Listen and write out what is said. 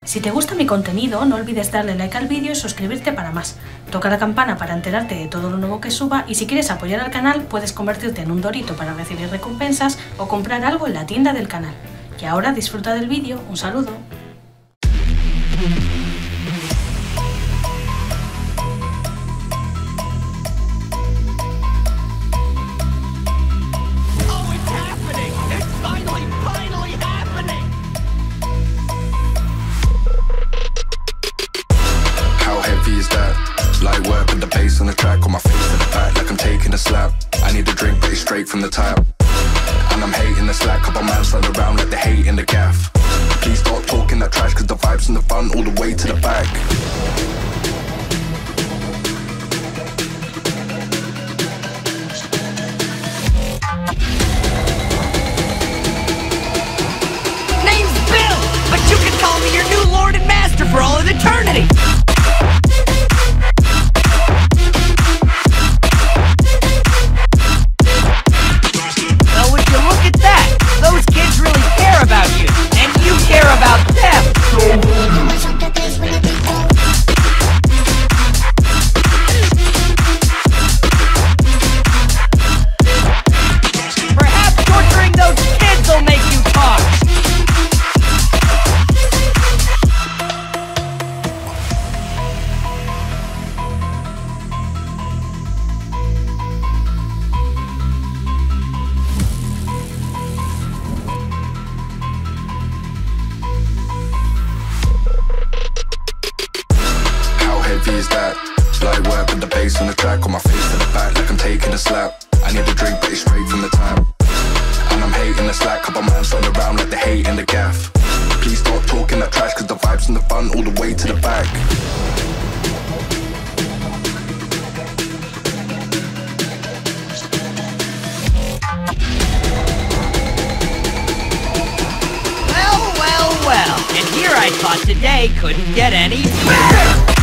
Si te gusta mi contenido, no olvides darle like al vídeo y suscribirte para más. Toca la campana para enterarte de todo lo nuevo que suba y si quieres apoyar al canal puedes convertirte en un dorito para recibir recompensas o comprar algo en la tienda del canal. Y ahora disfruta del vídeo, un saludo. Light work with the bass on the track, on my face to the back like I'm taking a slap. I need a drink but it's straight from the tap. And I'm hating the slack, couple man stand around like they hate in the gaff. Please stop talking that trash cause the vibes and the fun all the way to the back. Name's Bill, but you can call me your new lord and master for all of eternity. About you, and you care about them. Perhaps torturing those kids will make you talk. Is that light work with the bass on the track, on my face to the back like I'm taking a slap. I need a drink but it's straight from the tap. And I'm hating the slack, couple man stand around like they hate in the gaff. Please stop talking that trash cause the vibes and the fun all the way to the back. Well, and here I thought today couldn't get any better.